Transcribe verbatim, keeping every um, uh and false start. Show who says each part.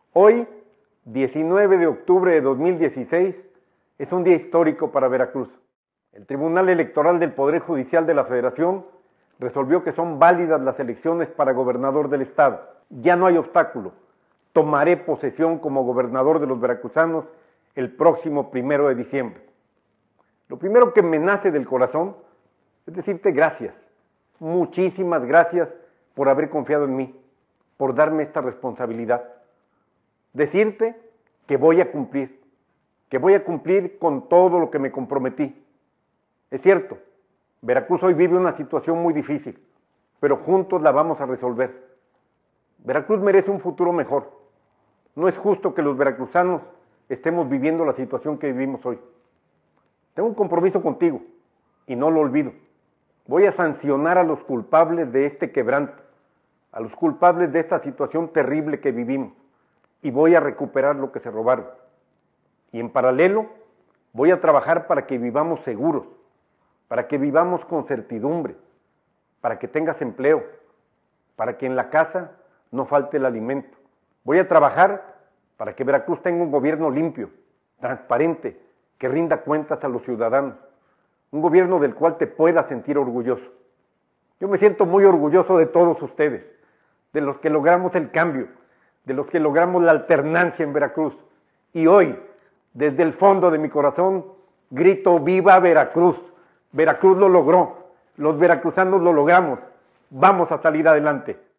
Speaker 1: Hoy, diecinueve de octubre de dos mil dieciséis, es un día histórico para Veracruz. El Tribunal Electoral del Poder Judicial de la Federación resolvió que son válidas las elecciones para gobernador del estado. Ya no hay obstáculo. Tomaré posesión como gobernador de los veracruzanos el próximo primero de diciembre. Lo primero que me nace del corazón es decirte gracias, muchísimas gracias por haber confiado en mí, por darme esta responsabilidad. Decirte que voy a cumplir, que voy a cumplir con todo lo que me comprometí. Es cierto, Veracruz hoy vive una situación muy difícil, pero juntos la vamos a resolver. Veracruz merece un futuro mejor. No es justo que los veracruzanos estemos viviendo la situación que vivimos hoy. Tengo un compromiso contigo y no lo olvido. Voy a sancionar a los culpables de este quebranto, a los culpables de esta situación terrible que vivimos, y voy a recuperar lo que se robaron. Y en paralelo, voy a trabajar para que vivamos seguros, para que vivamos con certidumbre, para que tengas empleo, para que en la casa no falte el alimento. Voy a trabajar para que Veracruz tenga un gobierno limpio, transparente, que rinda cuentas a los ciudadanos, un gobierno del cual te puedas sentir orgulloso. Yo me siento muy orgulloso de todos ustedes, de los que logramos el cambio, de los que logramos la alternancia en Veracruz. Y hoy, desde el fondo de mi corazón, grito ¡viva Veracruz! Veracruz lo logró, los veracruzanos lo logramos, vamos a salir adelante.